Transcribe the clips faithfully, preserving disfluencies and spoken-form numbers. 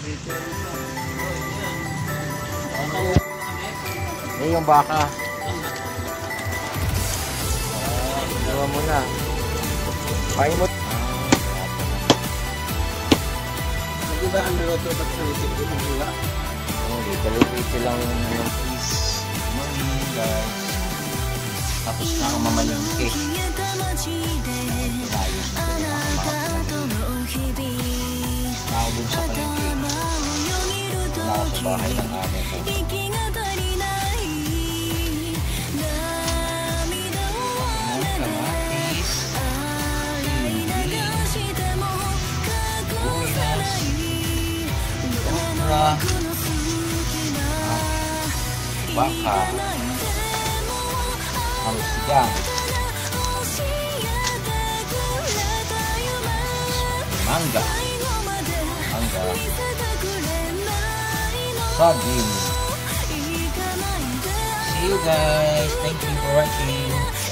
Eh, yung baka. Ginawa mo na. Kain mo. Di ba ang niluto pag sa isip ko ng hula? Oh, dito lang yung yung fish. Morning, guys. Tapos na ako mamalingke. Ayos na ito yung makakamakalingke. Na ako dun sa palingke. Wala ako sa bahay ng amo ko. Kamatis. Okra. Baka. Malusgang. Mangga. Mangga. Saging. See you guys. Thank you for watching.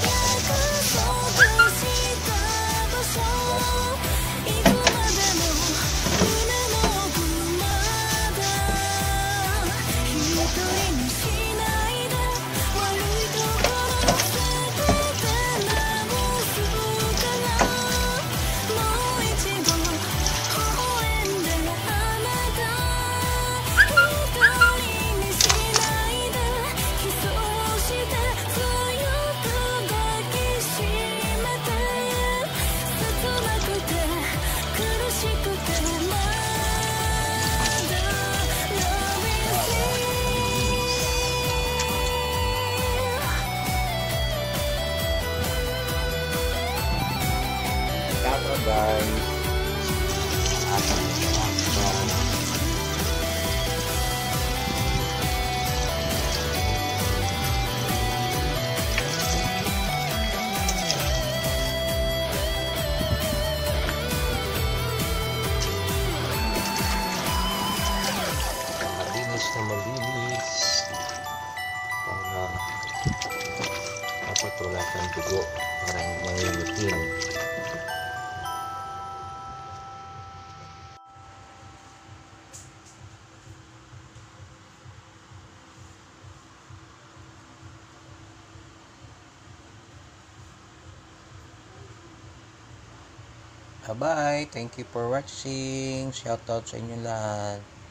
Guys, malinis na malinis para mapatulat ng dugo para manginutin. Bye-bye. Thank you for watching. Shoutout sa inyo lahat.